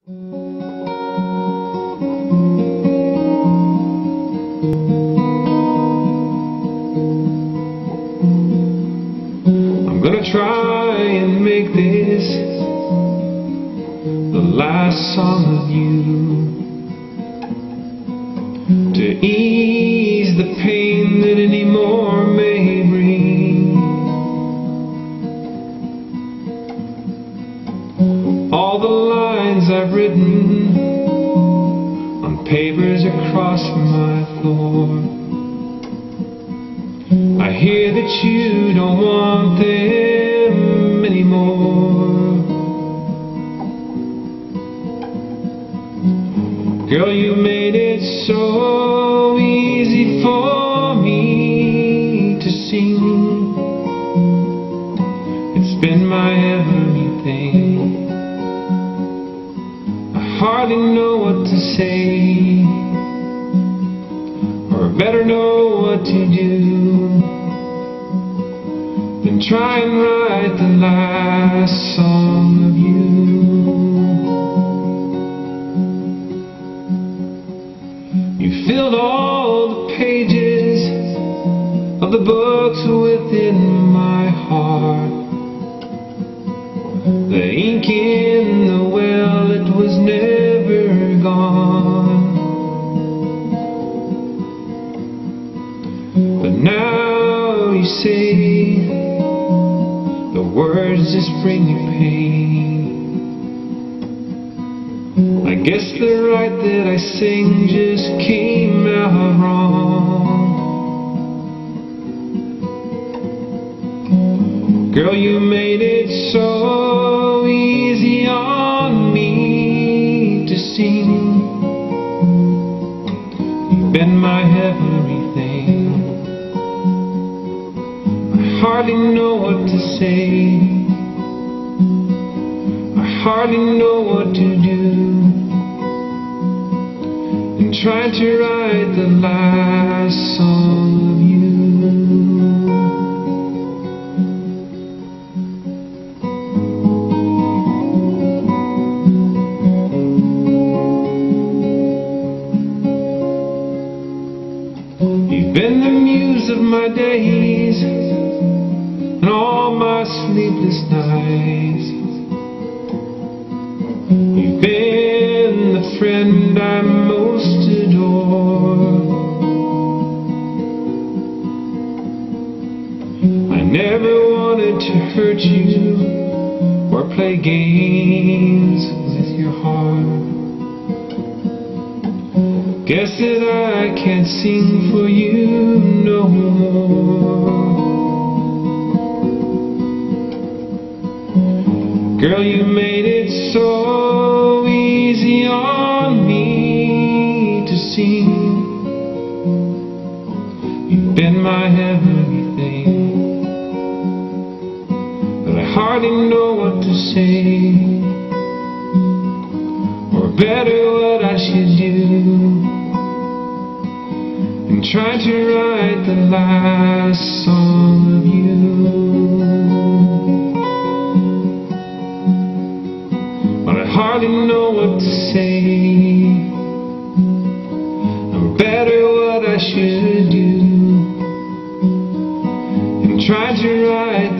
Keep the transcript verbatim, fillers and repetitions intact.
I'm gonna try and make this the last song of you, to ease the pain that any more may bring. All the lines I've written on papers across my floor, I hear that you don't want them anymore. Girl, you made it so easy for me to sing. It's been my everything. I hardly know what to say, or better know what to do than try and write the last song of you. You filled all the pages of the books within my heart. The ink in the well, it was never gone. But now you say the words just bring you pain. I guess the right that I sing just came out wrong. Girl, you made it so easy on me to sing. You've been my everything. I hardly know what to say, I hardly know what to do in trying to write the last song of you. You've been the muse of my days and all my sleepless nights. You've been the friend I most adore. I never wanted to hurt you or play games with your heart. Guess that I can't sing for you no more. Girl, you made it so easy on me to sing. You've been my everything, but I hardly know what to say, or better what I should do in trying to write the last song of you. But I hardly know what to say, or better what I should do in trying to write